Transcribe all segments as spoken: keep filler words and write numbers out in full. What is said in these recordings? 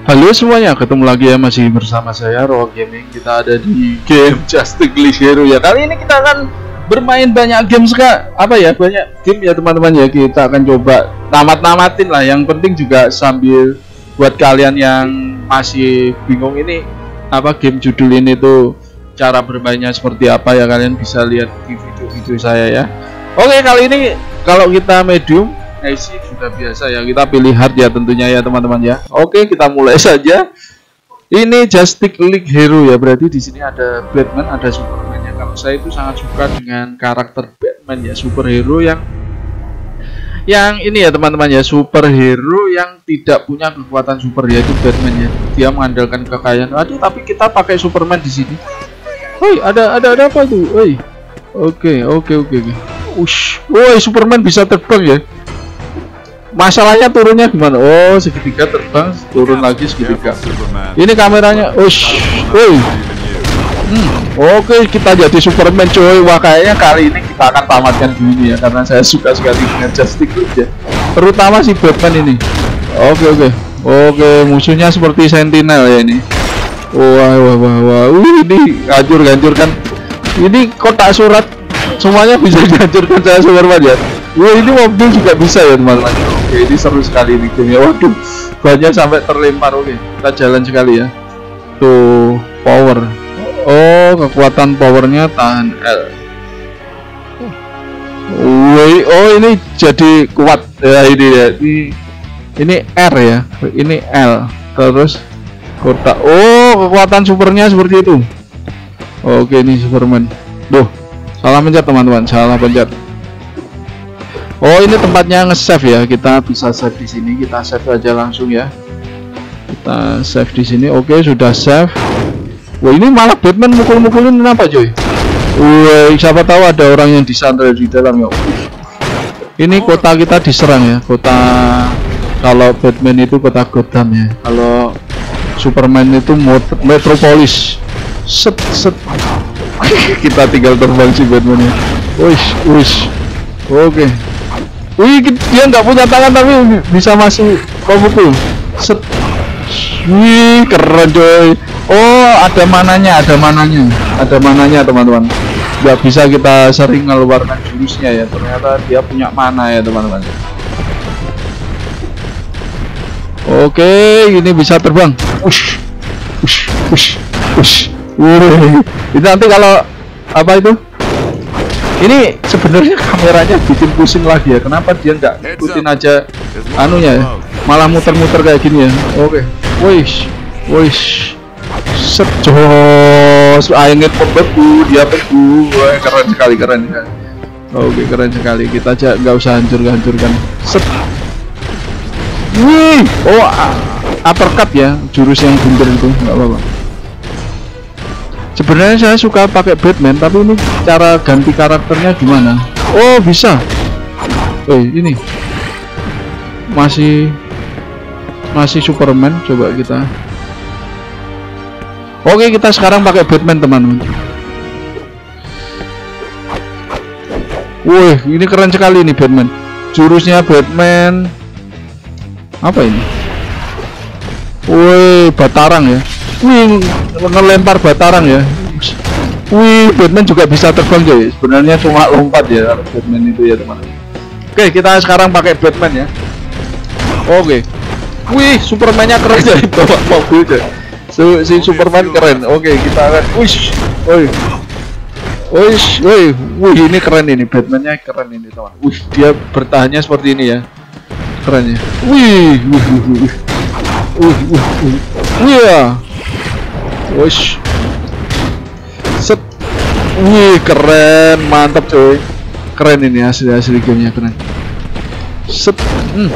Halo semuanya, ketemu lagi ya, masih bersama saya Rock Gaming. Kita ada di game Justice League Hero ya. Kali ini kita akan bermain banyak game sekali. Apa ya, banyak game ya teman-teman ya. Kita akan coba tamat-namatin lah. Yang penting juga sambil buat kalian yang masih bingung ini apa game judul ini tuh cara bermainnya seperti apa ya, kalian bisa lihat di video-video saya ya. Oke, kali ini kalau kita medium I C sudah biasa ya, kita pilih hard ya tentunya ya teman-teman ya. Oke, kita mulai saja. Ini Justice League Hero ya, berarti di sini ada Batman, ada Superman ya. Kalau saya itu sangat suka dengan karakter Batman ya, superhero yang yang ini ya teman-teman ya, superhero yang tidak punya kekuatan super ya, itu Batman ya. Dia mengandalkan kekayaan. Aduh, tapi kita pakai Superman di sini. Woi, ada ada ada apa tuh? Woi. Oke, oke, oke, oke. Ush, woi, Superman bisa terbang ya. Masalahnya turunnya gimana? Oh, segitiga terbang, turun lagi segitiga. Ini kameranya, ush, woi. Hmm, oke, kita jadi Superman coy. Wah, kayaknya kali ini kita akan tamatkan dulu ya, karena saya suka sekali dengan Justice League ya. Terutama si Batman ini. Oke, oke, oke, musuhnya seperti Sentinel ya ini. Wah, wah, wah, wah. Uh, ini hancur-hancurkan. Ini kotak surat semuanya bisa dihancurkan saya Superman ya. Wah, ini mobil juga bisa ya teman-teman. Oke, ini seru sekali ini gamenya. Waduh, banyak sampai terlempar. Oke, kita jalan sekali ya. Tuh, power. Oh, kekuatan powernya tahan L. Woi, oh ini jadi kuat ya ini ya. Ini ini R ya. Ini L. Terus kotak. Oh, kekuatan supernya seperti itu. Oke, ini Superman. Duh, salah pencet teman-teman, salah pencet. Oh, ini tempatnya nge-save ya. Kita bisa save di sini. Kita save aja langsung ya. Kita save di sini. Oke, sudah save. Wah, ini malah Batman mukul-mukulin kenapa, coy? Wah, siapa tahu ada orang yang disandra di dalam ya. Ini kota kita diserang ya. Kota, kalau Batman itu kota Gotham ya. Kalau Superman itu Metropolis. Set set. Kita tinggal terbang si Batman ya. Wish, wish. Oke. Wih, dia nggak punya tangan tapi bisa masuk pukul. Set. Wih, keren coy. Oh, ada mananya, ada mananya, ada mananya teman-teman. Nggak bisa kita sering ngeluarkan jurusnya ya. Ternyata dia punya mana ya teman-teman. Oke, ini bisa terbang. Ush, ush, ush, ush. Wih, itu nanti kalau apa itu? Ini sebenarnya kameranya bikin pusing lagi ya. Kenapa dia nggak ikutin aja anunya ya? Malah muter-muter kayak gini ya. Oke. Wish, wish. Sejos. Angin pembeku, dia beku. Wah, keren sekali, keren sekali. Oke, keren sekali. Kita aja nggak usah hancur-hancurkan. Set. Wih, oh uppercut ya, jurus yang bunder itu nggak apa-apa. Sebenarnya saya suka pakai Batman, tapi ini cara ganti karakternya gimana? Oh, bisa. Oh, ini masih masih Superman. Coba kita. Oke, kita sekarang pakai Batman teman-teman. Wih, ini keren sekali nih Batman. Jurusnya Batman. Apa ini? Wih, Batarang ya. Wih, ngelempar Batarang ya. Wih, Batman juga bisa terbang coy. Sebenarnya cuma lompat ya Batman itu ya teman-teman. Oke, kita sekarang pakai Batman ya. Oke. Wih, Superman-nya keren ya, bawa mobil coy. Si, si Superman keren. Oke, kita akan. Wish. Wih. Wish, wih. Wih, ini keren ini. Batman-nya keren ini teman. Wih, dia bertahannya seperti ini ya. Keren ya. Wih, wih, wih, wih. Wih, wih, wih. Wih ya. Wish. Set. Wih, keren, mantap coy. Keren ini asli asli gamenya keren. Set. Hmm.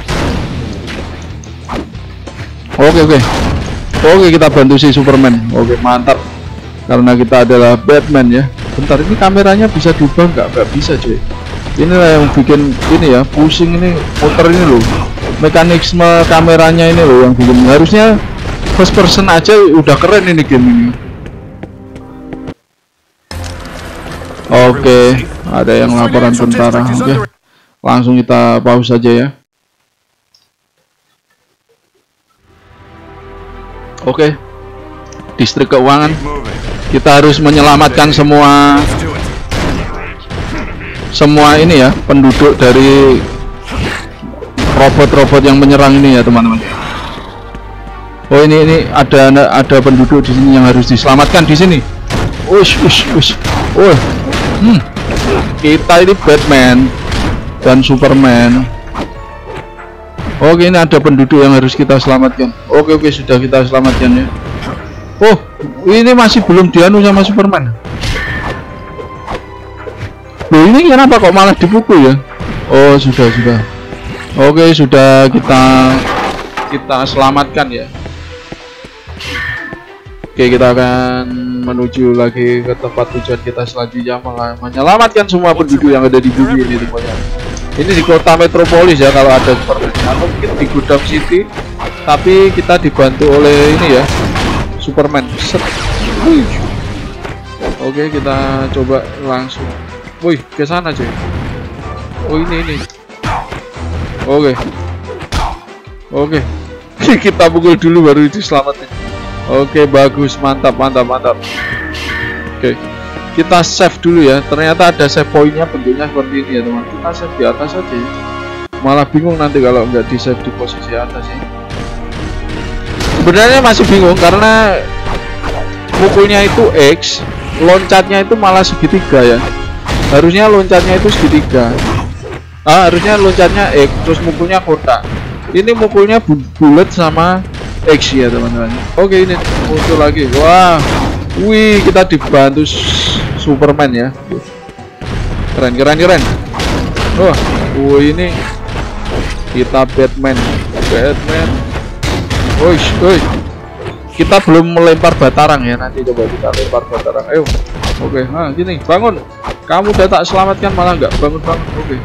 Oke oke. Oke, kita bantu si Superman. Oke, mantap. Karena kita adalah Batman ya. Bentar, ini kameranya bisa diubah nggak? Nggak bisa coy. Inilah yang bikin ini ya, pusing ini muter ini loh. Mekanisme kameranya ini loh yang bikin. Harusnya first person aja udah keren ini game ini. Oke, ada yang laporan tentara. Oke, langsung kita pause saja ya. Oke, distrik keuangan. Kita harus menyelamatkan semua semua ini ya, penduduk dari robot-robot yang menyerang ini ya teman-teman. Oh ini ini ada ada penduduk di sini yang harus diselamatkan di sini. Ush ush ush. Oh, hmm. Kita ini Batman dan Superman. Oke, ini ada penduduk yang harus kita selamatkan. Oke oke sudah kita selamatkan ya. Oh, ini masih belum dianu sama Superman. Loh, ini kenapa kok malah dipukul ya? Oh, sudah sudah. Oke, sudah kita kita selamatkan ya. Oke, kita akan menuju lagi ke tempat tujuan kita selanjutnya, menyelamatkan semua penduduk yang ada di bumi ini teman-teman. Ini di kota metropolis ya kalau ada Superman, atau mungkin di Gotham City, tapi kita dibantu oleh ini ya, Superman. Set. Oke, kita coba langsung. Wih, ke sana cuy. Oh ini ini. Oke. Oke. Kita pukul dulu baru diselamatin. Oke, bagus, mantap, mantap, mantap. Oke. Kita save dulu ya. Ternyata ada save pointnya bentuknya seperti ini ya teman. Kita save di atas aja ya. Malah bingung nanti kalau nggak di save di posisi atas ya. Sebenarnya masih bingung karena mukulnya itu X, loncatnya itu malah segitiga ya. Harusnya loncatnya itu segitiga. Ah, harusnya loncatnya X, terus mukulnya kotak. Ini mukulnya bu bulat sama X ya teman-teman. Oke, ini muncul lagi. Wah, wih, kita dibantu Superman ya. Keren, keren, keren. Wah, oh, ini kita Batman, Batman. Woi, woi. Kita belum melempar batarang ya. Nanti coba kita lempar batarang. Ayo. Oke, nah gini, bangun. Kamu udah tak selamatkan malah nggak bangun-bangun. Oke.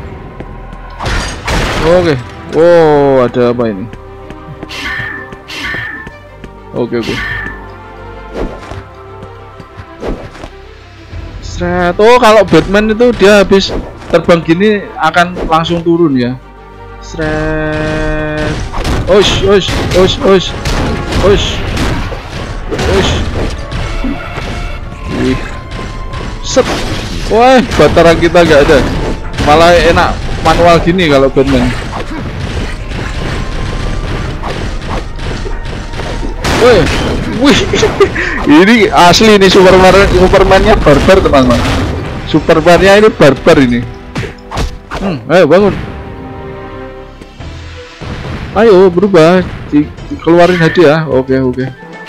Oke. Oh, ada apa ini? Oke, oke. Set. Oh, kalau Batman itu dia habis terbang gini akan langsung turun ya. Set. Osh, osh, osh, osh. Osh. Osh. Wih. Set. Wah, batarang kita nggak ada. Malah enak manual gini kalau Batman. Wih, wih, ini asli nih Superman, Supermannya barbar teman-teman. Supermannya ini barbar ini. Hmm, ayo bangun. Ayo berubah, di, dikeluarin hadiah. Oke oke.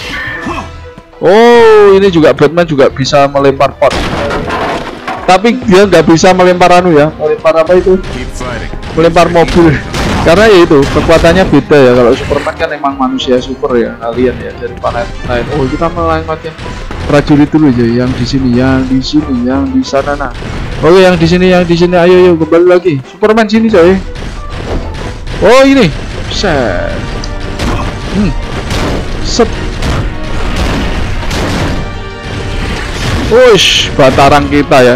Oh, ini juga Batman juga bisa melempar pot. Tapi dia nggak bisa melempar anu ya, melempar apa itu? Melempar mobil. Karena ya itu kekuatannya beda ya. Kalau Superman kan emang manusia super ya, alien ya dari planet lain. Oh, kita melewatkan prajurit dulu aja, yang di sini, yang di sini, yang di sana. Nah, oke, yang di sini, yang di sini. Ayo, ayo kembali lagi. Superman sini coy. Oh ini, set. Hmm, set. Wush, batarang kita ya.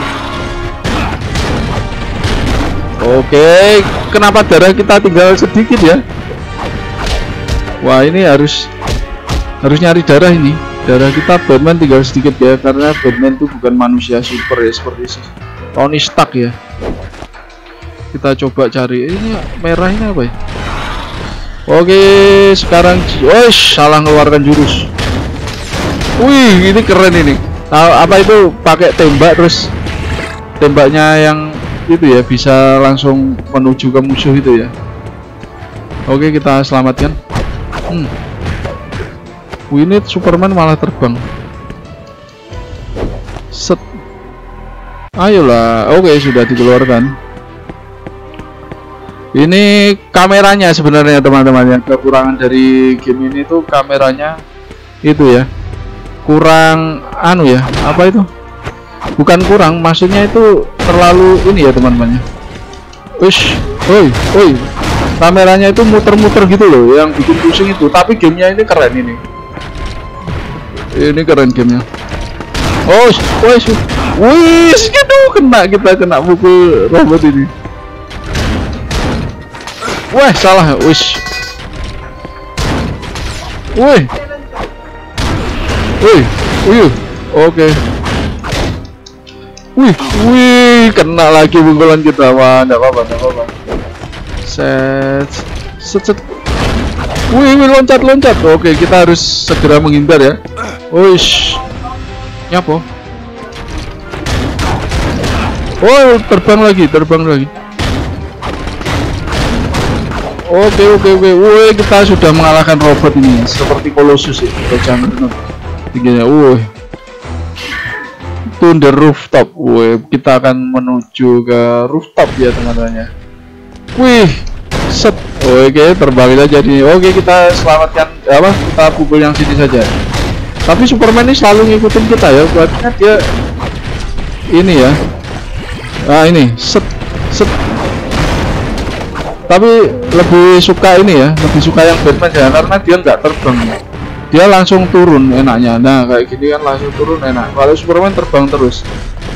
Oke, kenapa darah kita tinggal sedikit ya? Wah, ini harus harus nyari darah ini. Darah kita Batman tinggal sedikit ya, karena Batman itu bukan manusia super ya, seperti Tony Stark ya. Kita coba cari ini merah ini apa ya? Oke, sekarang, wush, salah ngeluarkan jurus. Wih, ini keren ini. Nah, apa itu pakai tembak terus tembaknya yang itu ya bisa langsung menuju ke musuh itu ya. Oke, kita selamatkan. Hmm. Wih, ini Superman malah terbang. Set. Ayolah. Oke, sudah dikeluarkan. Ini kameranya sebenarnya teman-teman, yang kekurangan dari game ini tuh kameranya itu ya. Kurang anu ya, apa itu? Bukan kurang, maksudnya itu terlalu ini ya teman-teman. Ush, oi, oi. Kameranya itu muter-muter gitu loh, yang bikin pusing itu. Tapi gamenya ini keren ini. Ini keren gamenya. Oh, wis, wis, gitu kena kita kena pukul robot ini. Wah, salah, wis. Wih, Wih, wih, oke. Wih, wih, kena lagi pukulan kita, wah, enggak apa-apa, enggak apa-apa. Set, set, set. Wih, wih, loncat, loncat. Oke, kita harus segera menghindar ya. Wish, nyapo. Oh, terbang lagi, terbang lagi. Oke, oke, oke. Wih, kita sudah mengalahkan robot ini, seperti Colossus ya. Jangan tingginya. Wih. To the rooftop. Wih, kita akan menuju ke rooftop ya teman-teman ya. Wih, set. Oke, terbang aja nih. Oke, kita selamatkan apa? Kita pukul yang sini saja. Tapi Superman ini selalu ngikutin kita ya. Buatnya dia ini ya. Nah, ini set set. Tapi lebih suka ini ya, lebih suka yang Batman ya, karena dia nggak terbang. Dia langsung turun enaknya. Nah, kayak gini kan langsung turun enak. Kalau Superman terbang terus.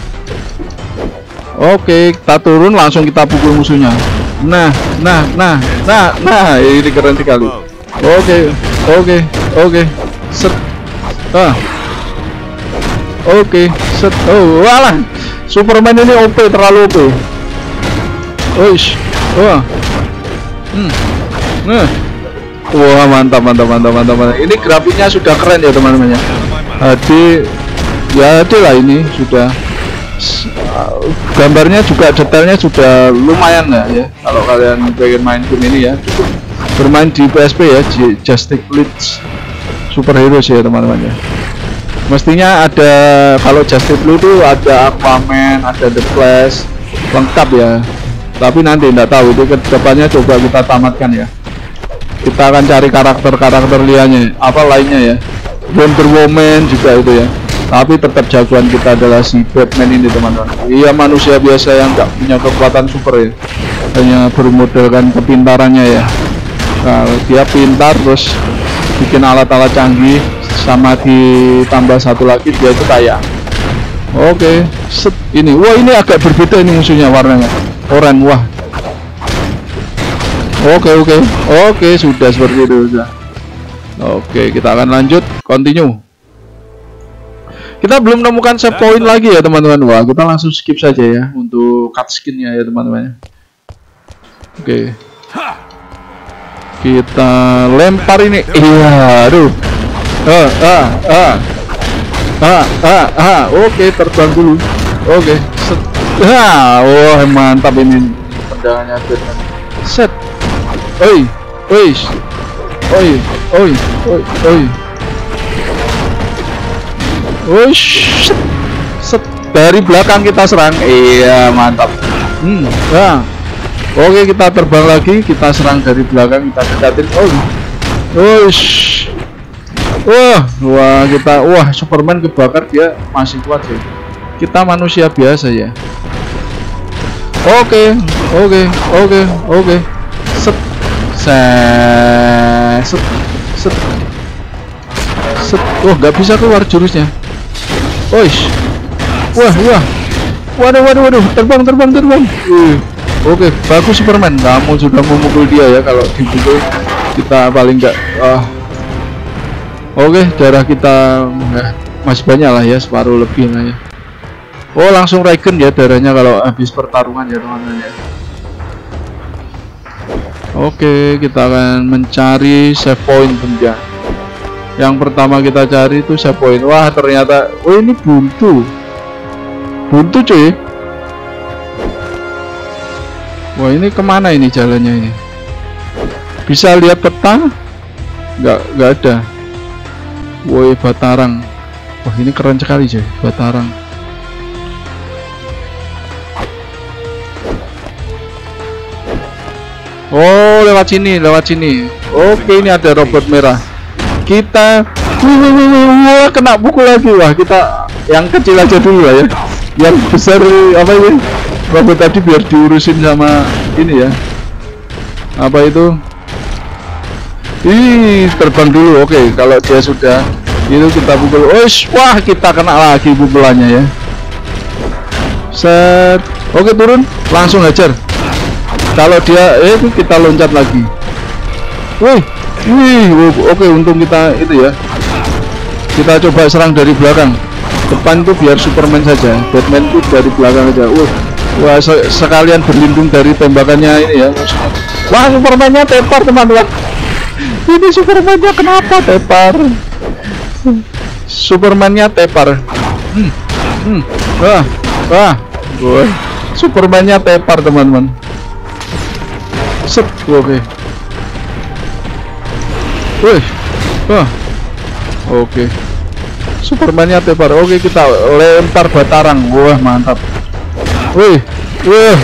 Oke, kita turun langsung kita pukul musuhnya. Nah, nah, nah, nah, nah, ini keren sekali. Oke, oke, oke, set, ah, oke, set. Oh, walah, Superman ini O P, terlalu O P. Oish, wah, hmm, nah, wah, mantap, mantap, mantap, mantap, mantap. Ini grafiknya sudah keren ya teman-teman ya. Jadi, ya itulah ini sudah. Gambarnya juga detailnya sudah lumayan lah ya. Kalau kalian pengen main game ini ya, bermain di P S P ya, Justice League Superheroes ya teman-teman ya. Mestinya ada, kalau Justice League itu ada Aquaman, ada The Flash, lengkap ya. Tapi nanti tidak tahu, itu kedepannya coba kita tamatkan ya. Kita akan cari karakter-karakter liannya, apa lainnya ya. Wonder Woman juga itu ya. Tapi tetap jagoan kita adalah si Batman ini teman-teman. Iya, manusia biasa yang nggak punya kekuatan super ya, hanya bermodalkan kepintarannya ya. Kalau dia pintar terus bikin alat-alat canggih, sama ditambah satu lagi dia itu kaya. Oke, set ini. Wah, ini agak berbeda ini musuhnya warnanya. Oranye, wah. Oke, oke. Oke, sudah seperti itu sudah. Oke, kita akan lanjut, continue. Kita belum menemukan save point lagi ya teman-teman. Wah, kita langsung skip saja ya untuk cutscene-nya ya teman-teman. Oke. Kita lempar ini. Iya, aduh. Ah, ah, ah. Ah, ah, ah. Oke, terbang dulu. Oke, set. Ah, wah, mantap ini tendangannya Batman. Set. Oi, oi. Oi, oi, oi, oi. Wush, set, dari belakang kita serang. Iya, mantap. Hmm, ya. Oke, kita terbang lagi, kita serang dari belakang, kita deketin. Oh, wush. Wah, wah kita, wah Superman kebakar, dia masih kuat ya. Kita manusia biasa ya. Oke, oke, oke, oke. Set, set, set, set, set. Oh, nggak bisa keluar jurusnya. Oish, wah, wah, waduh, waduh, waduh, terbang, terbang, terbang. Uh, Oke, okay, bagus Superman. Kamu sudah memukul dia ya. Kalau dipukul kita paling enggak. Uh. Oke, okay, darah kita eh, masih banyak lah ya, separuh lebih lah ya. Oh, langsung regen ya darahnya kalau habis pertarungan ya teman-teman ya. Oke, okay, kita akan mencari save point tentunya. Yang pertama kita cari itu save point. Wah, ternyata oh ini buntu. Buntu cuy. Wah, ini kemana ini jalannya ini? Bisa lihat peta? Nggak, nggak ada. Woi, Batarang. Wah, ini keren sekali cuy, Batarang. Oh, lewat sini, lewat sini. Oke, ini ada robot merah. Kita wah, kena pukul lagi. Wah, kita yang kecil aja dulu lah ya, yang besar apa ini robot tadi biar diurusin sama ini ya, apa itu, ih terbang dulu. Oke, kalau dia sudah itu kita pukul. Oish, wah kita kena lagi pukulannya ya. Set. Oke, turun langsung hajar. Kalau dia eh kita loncat lagi. Wih, wih, oke, untung kita itu ya. kita coba serang dari belakang. Depan tuh biar Superman saja, Batman tuh dari belakang aja. Wah, wah se sekalian berlindung dari tembakannya ini ya. Wah, Supermannya tepar teman-teman. Ini Supermannya kenapa tepar? Supermannya tepar. Hmm, hmm, wah, wah, wah. Supermannya tepar teman-teman. Sep, oke. Wih, wah, oke. Supermannya tepar. Oke, kita lempar batarang. Wah, mantap. Wih, wih.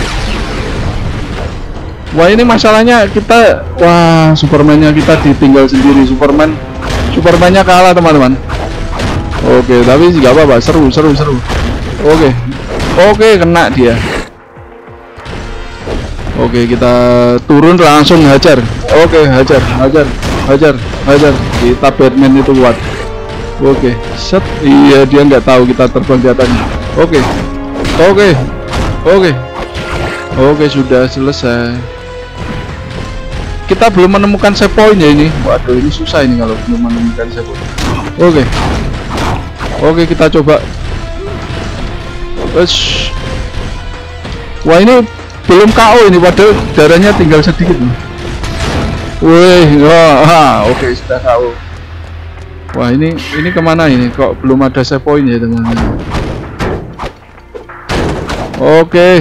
Wah, ini masalahnya kita, wah, Supermannya kita ditinggal sendiri. Superman, Supermannya kalah teman-teman. Oke, tapi nggak apa-apa. Seru, seru, seru. Oke, oke, kena dia. Oke, kita turun langsung hajar. Oke, hajar, hajar, hajar, hajar. Kita Batman itu kuat. Oke, set. Iya, dia nggak tahu kita terbang di atasnya. Oke, oke, oke, oke, sudah selesai. Kita belum menemukan save point ya ini. Waduh, ini susah ini kalau belum menemukan save point. Oke, oke, kita coba. Wes. Wah, ini belum K O ini, padahal darahnya tinggal sedikit. Wih, wah, oke, sudah K O. Wah, ini ini kemana ini? Kok belum ada save point ya teman-teman? Oke,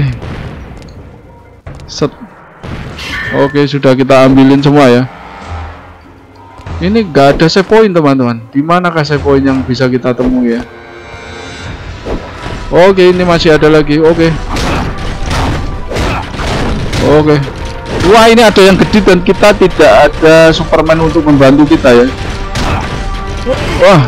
set. Oke, sudah kita ambilin semua ya. Ini nggak ada save point teman-teman. Di manakah save point yang bisa kita temui ya? Oke, ini masih ada lagi. Oke, oke. Wah, ini ada yang gede dan kita tidak ada Superman untuk membantu kita ya. Wah,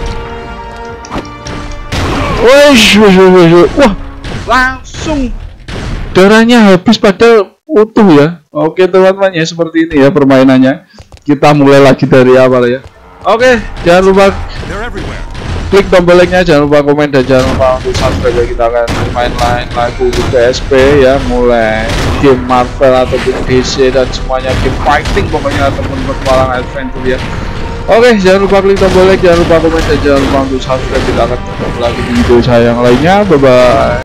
Wish, wish, wish, wish. Wah, langsung darahnya habis padahal utuh ya. Oke teman-teman ya, seperti ini ya permainannya. Kita mulai lagi dari awal ya. Oke, jangan lupa klik tombol like-nya, jangan lupa komen dan jangan lupa untuk subscribe ya. Kita akan main lain lagu P S P ya, mulai game Marvel ataupun D C dan semuanya game fighting pokoknya ataupun petualangan adventure ya. Oke, jangan lupa klik tombol like, jangan lupa komen dan jangan lupa untuk subscribe. Kita akan ketemu lagi di video saya yang lainnya. Bye bye.